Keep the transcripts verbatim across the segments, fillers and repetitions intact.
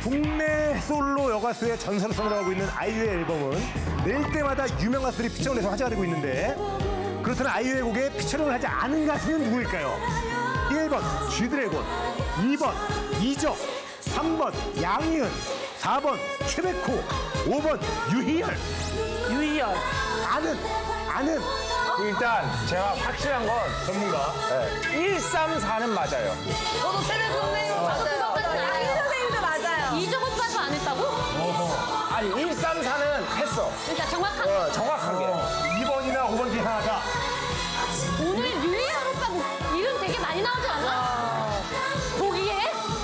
국내 솔로 여가수의 전설을 선언하고 있는 아이유의 앨범은 낼 때마다 유명 가수들이 피처링을 해서 화제가 되고 있는데 그렇다면 아이유의 곡에 피처링을 하지 않은 가수는 누구일까요? 일 번 G드래곤, 이 번 이적, 삼 번 양희은, 사 번 최백호, 오 번 유희열. 유희열. 아는, 아는. 일단 제가 확실한 건 전문가. 네. 일, 삼, 사는 맞아요. 저도 최백 선배님 맞아요. 아이유 선생님도 맞아요. 이적 오빠도 안 했다고? 아니 일, 삼, 사는 했어. 그러니까 정확한 어, 정확하게. 이 번이나 오 번 중에 하나다. 오늘 유희열 오빠 이름 되게 많이 나오지 않아? 보기에?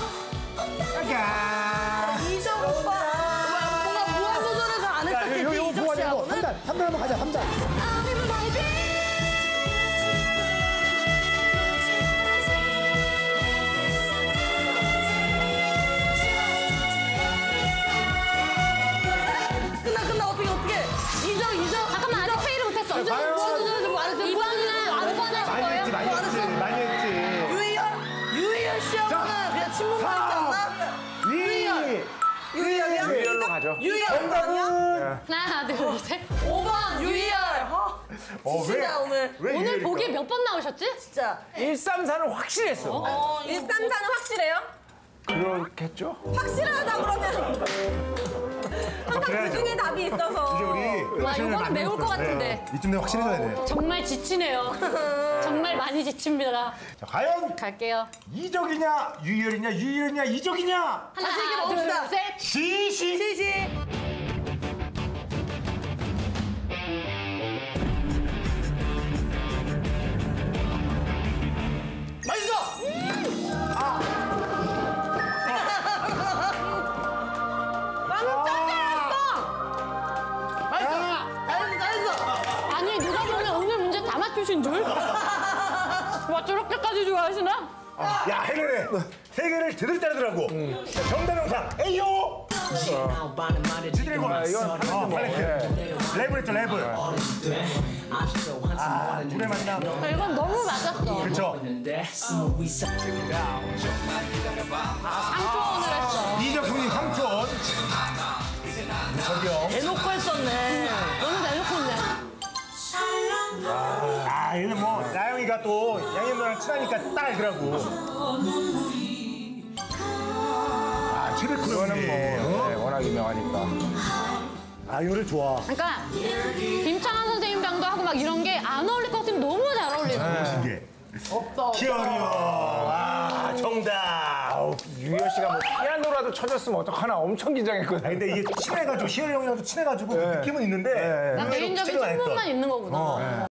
야. 이적 오빠. 뭔가 무한도전에서 안 야, 했었겠지, 이거 이적 보아지고 씨하고는? 삼 단, 삼 단 한번 가자, 삼 단. 끝나, 끝나, 어떻게, 어떻게. 이적, 이적. 잠깐만 아직 페이를 못했어. 이적 무한도전에서 뭐 안 했어요? 이번이나 안 번할 많이 거예요? 했지, 많이 했지, 많이 했지. 유희열? 유희열 씨하고는 그냥 친분만 있지 않나? 이. 유희열이요? 유희열로 가죠. 유희열. 정답은. 하나 둘 셋. 오 번 유희열. 어, 진짜 오늘. 왜 오늘 유희열일까? 보기에 몇 번 나오셨지? 진짜. 일, 삼, 사는 확실했어. 어, 일삼사는 확실해요? 그렇겠죠? 확실하다 그러면. 항상 그 그래야죠. 중에 답이 있어서. 이제 우리 와, 이거는 만들고 매울 것 있어. 같은데. 네. 이쯤 되면 확실해져야 돼. 정말 지치네요. 정말 많이 지칩니다. 자, 과연 갈게요. 이적이냐, 유희열이냐, 유희열이냐, 이적이냐? 다시 얘기 하나 둘 먹읍시다. 셋. 시시. 시시. 맛있어! 맛있어! 잘했어, 잘했어! 아니 누가 보면 오늘 문제 다 맞추신 줄? 와 저렇게까지 좋아하시나? 야, 해결해. 세 개를 제대로 따르더라고. 자, 정답 영상, 에이요! 지드래곤. 아, 이건 어, 팔레트. 예. 랩을 했죠, 랩을. 아, 둘의 만남. 아, 이건 너무 맞았어. 그쵸. 상투원을 했어. 이적 형님 삼촌. 저기요. 대놓고 했었네. 너무 대놓고네. 아, 얘는 뭐, 나영이가 또 양현 누나랑 친하니까 딱 알더라고. 아, 최백호 이거는 형님. 뭐 어? 네, 워낙 유명하니까. 아, 이 노래 좋아. 그러니까 김창완 선생님 병도 하고 막 이런 게 안 어울릴 것 같으면 너무 잘 어울리고. 신기해. 없어. 키어리오. 아, 정답. 아우, 유희열 씨가 뭐 피아노라도 쳐줬으면 어떡하나 엄청 긴장했거든. 아, 근데 이게 친해가지고, 시어리 형이랑도 친해가지고 그 네. 느낌은 있는데. 네. 나 의외로 개인적인 치지도 않았던. 친분만 있는 거구나. 어.